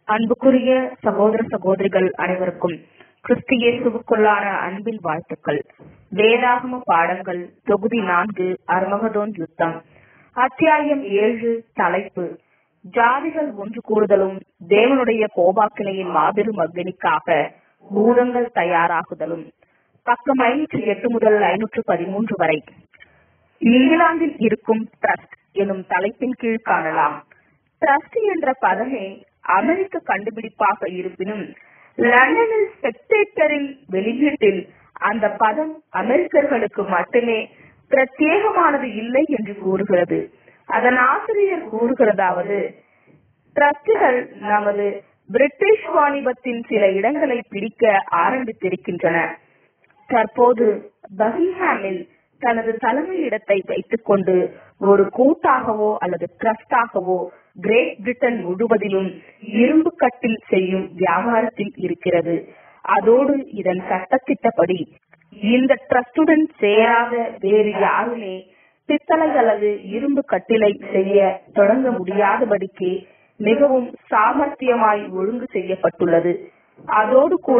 அன்புக்குரிய சகோதர சகோதரிகள் அனைவருக்கும் கிறிஸ்து இயேசுவுக்குள்ளான அன்பின் வாழ்த்துக்கள். வேதாகம பாடங்கள் தொகுதி 4 அர்மகதோன் யுத்தம். அத்தியாயம் 7. தலைப்பு ஜாதிகள் ஒன்று கூடுதலும் தேவனுடைய கோபாக்கினையின் மாபெரும் அக்னிக்காக பூதங்கள் தயாராகுதலும். பக்கம் 508 முதல் 513 வரை. இங்கிலாந்தில் இருக்கும் ட்ரஸ்ட் எனும் தலைப்பின் கீழ் காணலாம். ட்ரஸ்ட் என்ற பதமே அமெரிக்க கண்டுபிடிப்பாக இருப்பினும் லண்டனில் ஸ்பெக்டேட்டரின் வெளியீட்டில் அந்த பதம் அமெரிக்கர்களுக்கு மட்டுமே பிரத்யேகமானது இல்லை என்று கூறுகிறது. அதன் ஆசிரியர் கூறுகிறதாவது, ட்ரஸ்டுகள் நமது பிரிட்டிஷ் வாணிபத்தின் சில இடங்களை பிடிக்க ஆரம்பித்திருக்கின்றன. தற்போது பக்கிங்ஹாமில் தனது தலைமை இடத்தை வைத்துக் கொண்டு ஒரு கூட்டாகவோ அல்லது ட்ரஸ்டாகவோ கிரேட் பிரிட்டன் முழுவதிலும் இரும்பு கட்டில் செய்யும் வியாபாரத்தில் இருக்கிறது. அதோடு இதன் சட்டத்திட்டப்படி இந்த ட்ரஸ்டுடன் சேராத வேறு யாருமே பித்தளை அல்லது இரும்பு கட்டிலை செய்ய தொடங்க முடியாதபடிக்கு மிகவும் சாமர்த்தியமாய் ஒழுங்கு செய்யப்பட்டுள்ளது. அதோடு கூட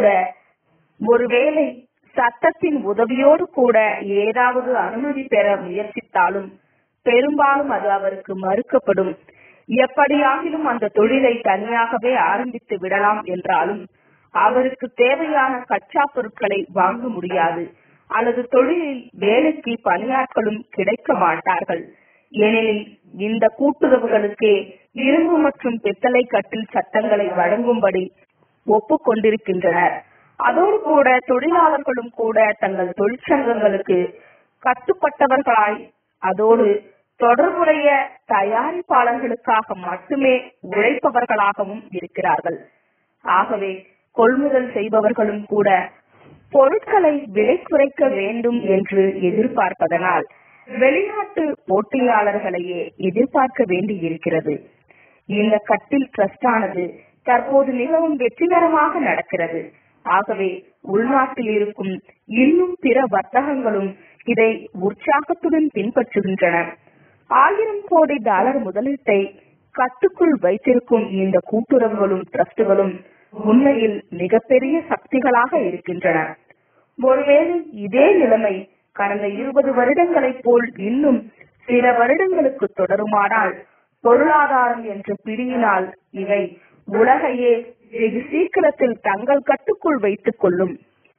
ஒருவேளை சட்டத்தின் உதவியோடு கூட ஏதாவது அனுமதி பெற முயற்சித்தாலும் பெரும்பாலும் அது அவருக்கு மறுக்கப்படும். எப்படியாகிலும் அந்த தொழிலை தனியாகவே ஆரம்பித்து விடலாம் என்றாலும் அவருக்கு தேவையான கச்சா பொருட்களை வாங்க முடியாது, அல்லது தொழிலில் வேலைக்கு பணியாட்களும் கிடைக்க மாட்டார்கள். ஏனெனில் இந்த கூட்டுறவுகளுக்கு இரும்பு மற்றும் பித்தளை கட்டில் சட்டங்களை வழங்கும்படி ஒப்புக்கொண்டிருக்கின்றனர். அதோடு கூட தொழிலாளர்களும் கூட தங்கள் தொழிற்சங்கங்களுக்கு கட்டுப்பட்டவர்களாய் அதோடு தொடர்புடைய தயாரிப்பாளர்களுக்காக மட்டுமே உழைப்பவர்களாகவும் இருக்கிறார்கள். ஆகவே கொள்முதல் செய்பவர்களும் கூட பொருட்களை விலை குறைக்க வேண்டும் என்று எதிர்பார்ப்பதனால் வெளிநாட்டு போட்டியாளர்களையே எதிர்பார்க்க வேண்டி இருக்கிறது. இந்த கட்டில் ட்ரஸ்டானது தற்போது மிகவும் வெற்றிகரமாக நடக்கிறது. ஆகவே உள்நாட்டில் இருக்கும் இன்னும் பிற வர்த்தகங்களும் இதை உற்சாகத்துடன் பின்பற்றுகின்றன. $1000 கோடி முதலீட்டை கட்டுக்குள் வைத்திருக்கும் இந்த கூட்டுறவுகளும் ட்ரஸ்டுகளும் உண்மையில் மிகப்பெரிய சக்திகளாக இருக்கின்றன. ஒருவேளை இதே நிலைமை கடந்த 20 வருடங்களைப் போல் இன்னும் சில வருடங்களுக்கு தொடருமானால் பொருளாதாரம் என்ற பிடியினால் இவை உலகையே வெகு சீக்கிரத்தில் தங்கள் கட்டுக்குள் வைத்துக் கொள்ளும்.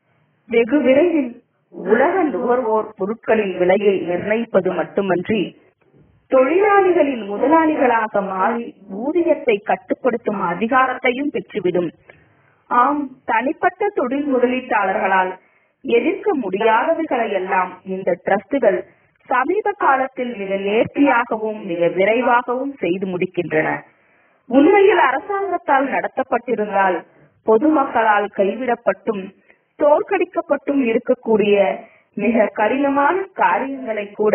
வெகு விரைவில் உலக நுகர்வோர் பொருட்களின் விலையை நிர்ணயிப்பது மட்டுமன்றி தொழிலாளிகளின் முதலாளிகளாக மாறி ஊதியத்தை கட்டுப்படுத்தும் அதிகாரத்தையும் பெற்றுவிடும். ஆம், தனிப்பட்ட தொழில் முதலீட்டாளர்களால் எதிர்க்க முடியாதவைகளை எல்லாம் இந்த ட்ரஸ்டுகள் சமீப காலத்தில் மிக நேர்த்தியாகவும் மிக விரைவாகவும் செய்து முடிக்கின்றன. உண்மையில் அரசாங்கத்தால் நடத்தப்பட்டிருந்தால் பொதுமக்களால் கைவிடப்பட்டும் தோற்கடிக்கப்பட்டும் இருக்கக்கூடிய மிக கடினமான காரியங்களை கூட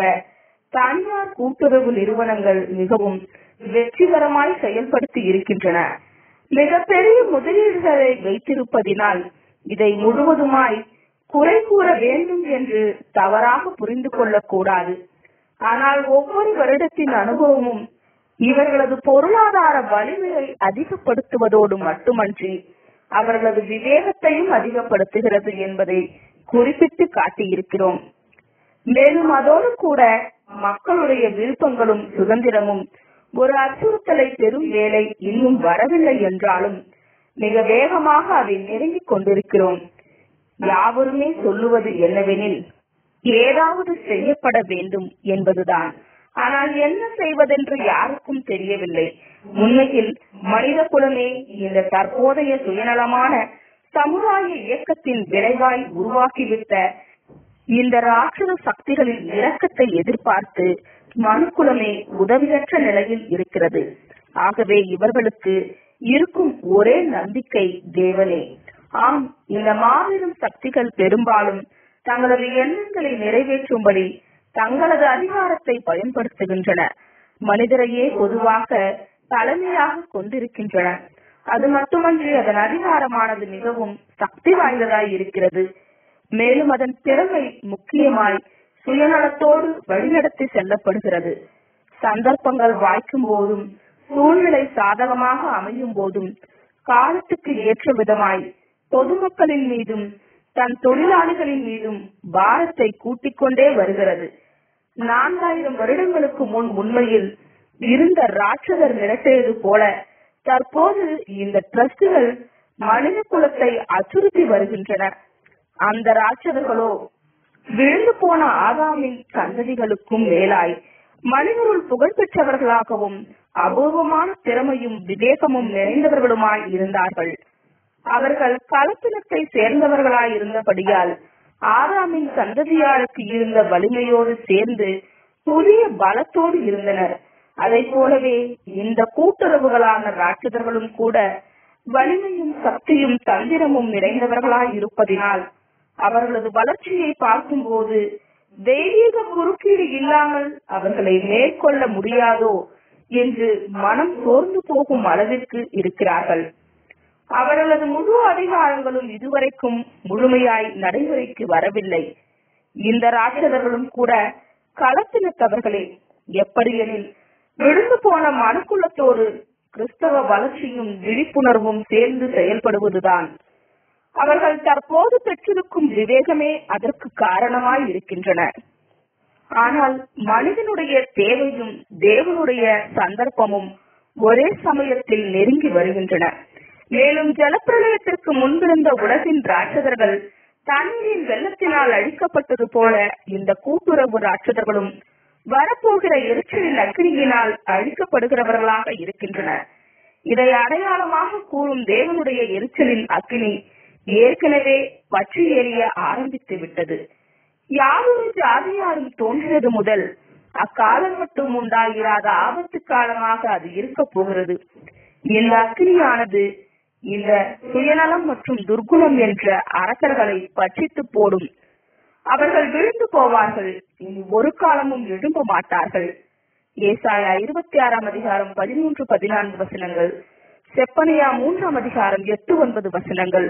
தனியார் கூட்டுறவு நிறுவனங்கள் மிகவும் வெற்றிகரமாய் செயல்படுத்தி இருக்கின்றன. மிகப்பெரிய முதலீடுகளை வைத்திருப்பதினால் இதை முழுவதுமாய் குறை கூற வேண்டும் என்று தவறாக புரிந்து கொள்ளக்கூடாது. ஆனால் ஒவ்வொரு வருடத்தின் அனுபவமும் இவர்களது பொருளாதார வலிமையை அதிகப்படுத்துவதோடு மட்டுமன்றி அவர்களது விவேகத்தையும் அதிகப்படுத்துகிறது என்பதை குறிப்பிட்டு காட்டியிருக்கிறோம். மேலும் அதோடு கூட மக்களுடைய விருப்பங்களும் சுதந்திரமும் ஒரு அச்சுறுத்தலை பெறும் வேலை இன்னும் வரவில்லை என்றாலும் மிக வேகமாக அதை நெருங்கிக் கொண்டிருக்கிறோம். யாவருமே சொல்லுவது என்னவெனில் ஏதாவது செய்யப்பட வேண்டும் என்பதுதான். ஆனால் என்ன செய்வதென்று யாருக்கும் தெரியவில்லை. உண்மையில் மனித குலமே இந்த தற்போதைய சுயநலமான சமுதாய இயக்கத்தின் விளைவாய் உருவாக்கிவிட்ட இந்த ராட்சத சக்திகளின் இரக்கத்தை எதிர்பார்த்து மனுக்குலமே உதவியற்ற நிலையில் இருக்கிறது. ஆகவே இவர்களுக்கு இருக்கும் ஒரே நம்பிக்கை தேவனே. ஆம், இந்த மாபெரும் சக்திகள் பெரும்பாலும் தங்களது எண்ணங்களை நிறைவேற்றும்படி தங்களது அதிகாரத்தை பயன்படுத்துகின்றன. மனிதரையே பொதுவாக தலைமையாக கொண்டிருக்கின்றன. அது மட்டுமன்றி அதன் அதிகாரமானது மிகவும் சக்தி வாய்ந்ததாய் இருக்கிறது. மேலும் அதன் திறமை முக்கியமாய் சுயநலத்தோடு வழிநடத்தி செல்லப்படுகிறது. சந்தர்ப்பங்கள் வாய்க்கும் போதும் சூழ்நிலை சாதகமாக அமையும் போதும் காலத்துக்கு ஏற்ற விதமாய் பொதுமக்களின் மீதும் தன் தொழிலாளிகளின் மீதும் பாரத்தை கூட்டிக் கொண்டே வருகிறது. 4000 வருடங்களுக்கு முன் உண்மையில் இருந்த ராட்சதர் மிரட்டியது போல தற்போது இந்த டிரஸ்டுகள் மனித குலத்தை அச்சுறுத்தி வருகின்றன. அந்த ராட்சதர்களோ விழுந்து போன ஆதாமின் சந்ததிகளுக்கும் மேலாய் மனிதருள் புகழ்பெற்றவர்களாகவும் அபூர்வமான திறமையும் விவேகமும் நிறைந்தவர்களுமாய் இருந்தார்கள். அவர்கள் கலப்பினத்தை சேர்ந்தவர்களாய் இருந்தபடியால் ஆதாமின் சந்ததியாருக்கு இருந்த வலிமையோடு சேர்ந்து புதிய பலத்தோடு இருந்தனர். அதை போலவே இந்த கூட்டுறவுகளான ராட்சதர்களும் கூட வலிமையும் சக்தியும் தந்திரமும் நிறைந்தவர்களாய் இருப்பதினால் அவர்களது வளர்ச்சியை பார்க்கும்போது தெய்வீக குறுக்கீடு இல்லாமல் அவர்களை மேற்கொள்ள முடியாதோ என்று மனம் சோர்ந்து போகும் அளவிற்கு இருக்கிறார்கள். அவர்களது முழு அதிகாரங்களும் இதுவரைக்கும் முழுமையாய் நடைமுறைக்கு வரவில்லை. இந்த ராட்சதர்களும் கூட கலப்பினத்தவர்களே. எப்படியெனில் விழுந்து போன மனுக்குலத்தோடு கிறிஸ்தவ வளர்ச்சியும் விழிப்புணர்வும் சேர்ந்து செயல்படுவதுதான். அவர்கள் தற்போது பெற்றிருக்கும் விவேகமே அதற்கு காரணமாய் இருக்கின்றன. ஆனால் மனிதனுடைய தேவையும் தேவனுடைய சந்தர்ப்பமும் ஒரே சமயத்தில் நெருங்கி வருகின்றன. மேலும் ஜலப்பிரளயத்திற்கு முன்பிருந்த உலகின் ராட்சதர்கள் தண்ணீரின் வெள்ளத்தினால் அழிக்கப்பட்டது போல இந்த கூட்டுறவு ராட்சதர்களும் வரப்போகிற எரிச்சலின் அக்கினியினால் அழிக்கப்படுகிறவர்களாக இருக்கின்றனர். இதை அடையாளமாக கூறும் தேவனுடைய எரிச்சலின் அக்கினி ஏற்கனவே பற்றி எரிய ஆரம்பித்து விட்டது. யாரொரு ஜாதியாரும் தோன்றியது முதல் அக்காலம் மட்டும் உண்டாகிறாத ஆபத்து காலமாக அது இருக்க போகிறது. இந்த அக்கினியானது இந்த சுயநலம் மற்றும் துர்குணம் என்ற அரக்கர்களை பற்றித்து போடும். அவர்கள் விழுந்து போவார்கள், இனி ஒரு காலமும் எழும்ப மாட்டார்கள். ஏசாயா 26ஆம் அதிகாரம் 13-14 வசனங்கள், செப்பனியா 3ஆம் அதிகாரம் 8-9 வசனங்கள்.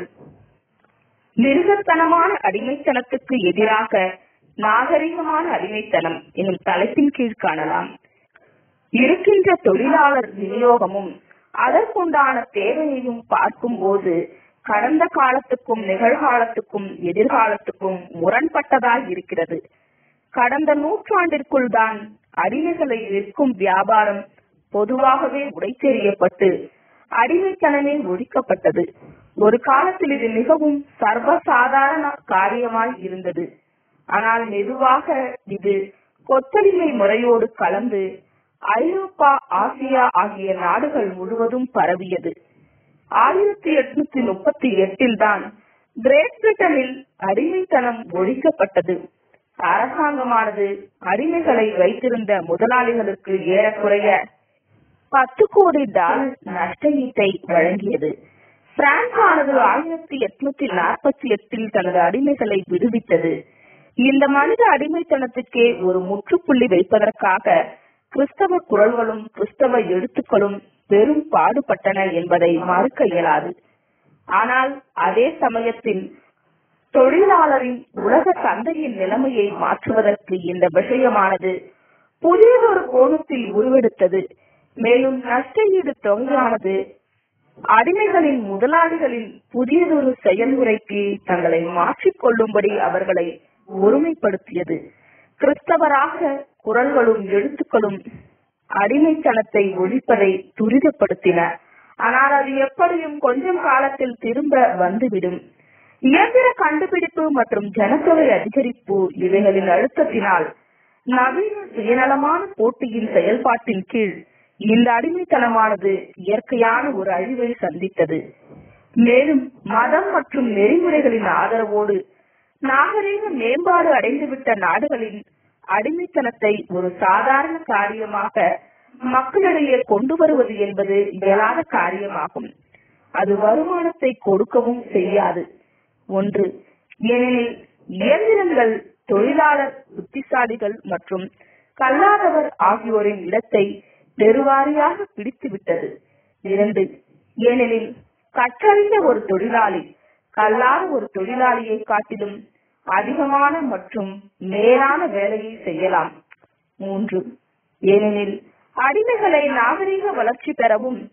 மிருகத்தனமான அடிமைத்தனத்துக்கு எதிராக நாகரிகமான அடிமைத்தனம் எனும் தலைப்பின் கீழ் காணலாம். இருக்கின்ற தொழிலாளர் விநியோகமும் அதற்குண்டான தேவையையும் பார்க்கும் போது கடந்த காலத்துக்கும் நிகழ்காலத்துக்கும் எதிர்காலத்துக்கும் முரண்பட்டதாய் இருக்கிறது. கடந்த நூற்றாண்டிற்குள் தான் அடிமைகளை விற்கும் வியாபாரம் பொதுவாகவே உடைத்தெறியப்பட்டு அடிமைத்தனமே ஒழிக்கப்பட்டது. ஒரு காலத்தில் இது மிகவும் சர்வசாதாரண காரியமாய் இருந்தது. ஆனால் மெதுவாக இது கொத்தடிமை முறையோடு கலந்து ஐரோப்பா, ஆசியா ஆகிய நாடுகள் முழுவதும் பரவியது. 1838 தான் கிரேட் பிரிட்டனில் அடிமைத்தனம் ஒழிக்கப்பட்டது. அரசாங்கமானது அடிமைகளை வைத்திருந்த முதலாளிகளுக்கு ஏறக்குறைய $10 கோடி நஷ்டஈட்டை வழங்கியது. பிரான்ஸ் ஆனது 1848 தனது அடிமைகளை விடுவித்தது. இந்த மனித அடிமைத்தனத்துக்கே ஒரு முற்றுப்புள்ளி வைப்பதற்காக கிறிஸ்தவ குரல்களும் கிறிஸ்தவ எழுத்துக்களும் பெரும் பாடுபட்டன என்பதை மறுக்க இயலாது. ஆனால் அதே சமயத்தில் தொழிலாளரின் உலக சந்தையின் நிலைமையை மாற்றுவதற்கு இந்த விஷயமானது புதியதொரு கோணத்தில் உருவெடுத்தது. மேலும் நஷ்டஈடு தொகையானது அடிமைகளின் முதலாளிகளின் புதியதொரு செயல்முறைக்கு தங்களை மாற்றிக்கொள்ளும்படி அவர்களை ஒருமைப்படுத்தியது. கிறிஸ்தவராக குரல்களும் எழுத்துக்களும் அடிமைத்தனத்தை ஒழிப்பதை துரிதப்படுத்தின. ஆனால் அது எப்படியும் கொஞ்சம் காலத்தில் திரும்ப வந்துவிடும். இயந்திர கண்டுபிடிப்பு மற்றும் ஜனத்தொகை அதிகரிப்பு இவைகளின் அழுத்தத்தினால் நவீன சுயநலமான போட்டியின் செயல்பாட்டின் கீழ் இந்த அடிமைத்தனமானது இயற்கையான ஒரு அழிவை சந்தித்தது. மேலும் மதம் மற்றும் நெறிமுறைகளின் ஆதரவோடு நாகரீக மேம்பாடு அடைந்துவிட்ட நாடுகளின் அடிமைத்தனத்தை ஒரு சாதாரண காரியமாக மக்களிடையே கொண்டு வருவது என்பது இயலாத காரியமாகும். அது வருமானத்தை கொடுக்கவும் செய்யாது. ஒன்று, ஏனெனில் இயந்திரங்கள் தொழிலாளர், புத்திசாலிகள் மற்றும் கல்லாதவர் ஆகியோரின் இடத்தை பெருவாரியாக பிடித்துவிட்டது. 2, ஏனெனில் கற்றறிந்த ஒரு தொழிலாளி கல்லாத ஒரு தொழிலாளியை காட்டிலும் அதிகமான மற்றும் மேலான வேலையை செய்யலாம். 3, ஏனெனில் அடிமைகளை நாகரீக வளர்ச்சி பெறவும்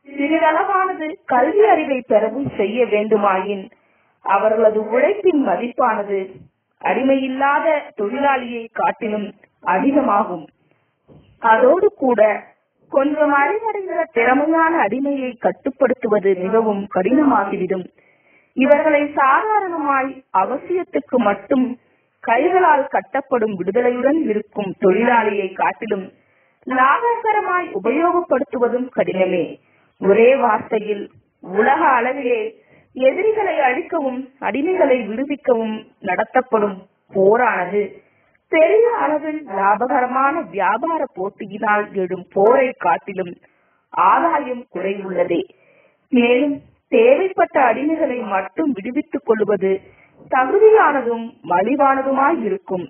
சிறிதளவானது கல்வி அறிவை பெறவும் செய்ய வேண்டுமாயின் அவர்களது உழைப்பின் மதிப்பானது அடிமையில்லாத தொழிலாளியை காட்டிலும் அதிகமாகும். அதோடு கூட கொஞ்சம் அறிவடைந்த திறமையான அடிமையை கட்டுப்படுத்துவது மிகவும் கடினமாகிவிடும். இவர்களை சாதாரணமாய் அவசியத்துக்கு மட்டும் கைகளால் கட்டப்படும் விடுதலையுடன் இருக்கும் தொழிலாளியை காட்டிலும் லாபகரமாய் உபயோகப்படுத்துவதும் கடினமே. ஒரே வார்த்தையில் உலக அளவிலே எதிரிகளை அழிக்கவும் அடிமைகளை விடுவிக்கவும் நடத்தப்படும் போரானது பெரிய அளவில் லாபகரமான வியாபார போட்டியினால் எழும் போரை காட்டிலும் ஆதாயம் குறைவுள்ளதே. மேலும் தேவைப்பட்ட அடிமைகளை மட்டும் விடுவித்துக் கொள்வது தகுதியானதும் மலிவானதுமாய் இருக்கும்.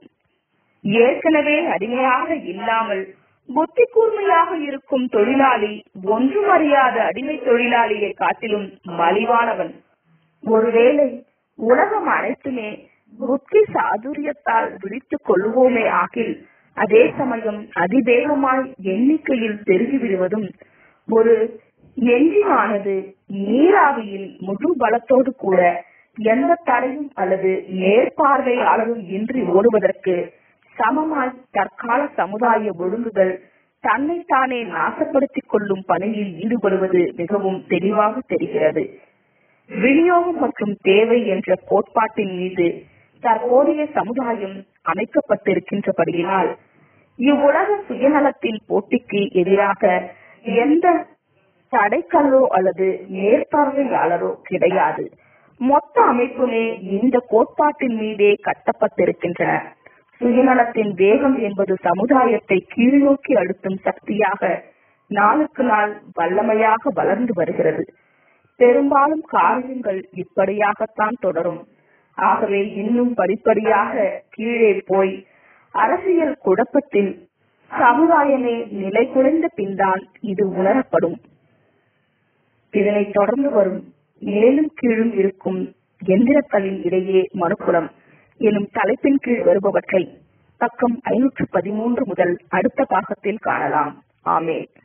ஏற்கனவே அடிமையாக இல்லாமல் புத்தி கூர்மையாக இருக்கும் தொழிலாளி ஒன்றும் அறியாத அடிமை தொழிலாளியை காட்டிலும் மலிவானவன். ஒருவேளை உலகம் அனைத்துமே புத்தி சாதுரியத்தால் விழித்துக் கொள்வோமே ஆகில் அதே சமயம் அதிவேகமாய் எண்ணிக்கையில் பெருகிவிடுவதும் ஒரு எஞ்சினானது நீராவியில் முழு பலத்தோடு கூட எந்த தடையும் அல்லது மேற்பார்வையாளரும் இன்றி ஓடுவதற்கு சமமாய் தற்கால சமுதாய ஒழுங்குகள் தன்னைத்தானே நாசப்படுத்திக் கொள்ளும் பணியில் ஈடுபடுவது மிகவும் தெளிவாக தெரிகிறது. விநியோகம் மற்றும் தேவை என்ற கோட்பாட்டின் மீது தற்போதைய சமுதாயம் அமைக்கப்பட்டிருக்கின்றபடியினால் இவ்வுலக சுயநலத்தில் போட்டிக்கு எதிராக எந்த தடைக்கல்லோ அல்லது மேற்பார்வையாளரோ கிடையாது. மொத்த அமைப்புமே இந்த கோட்பாட்டின் மீதே கட்டப்பட்டிருக்கின்றன. சுயநலத்தின் வேகம் என்பது சமுதாயத்தை கீழ்நோக்கி அழுத்தும் சக்தியாக நாளுக்கு நாள் வல்லமையாக வளர்ந்து வருகிறது. பெரும்பாலும் காரியங்கள் இப்படியாகத்தான் தொடரும். ஆகவே இன்னும் படிப்படியாக கீழே போய் அரசியல் குழப்பத்தில் சமுதாயமே நிலை குலைந்த பின்தான் இது உணரப்படும். இதனைத் தொடர்ந்து வரும் மேலும் கீழும் இருக்கும் எந்திரக்களின் இடையே மனுக்குலம் எனும் தலைப்பின் கீழ் வருபவற்றை பக்கம் 513 முதல் அடுத்த பாகத்தில் காணலாம். ஆமென்.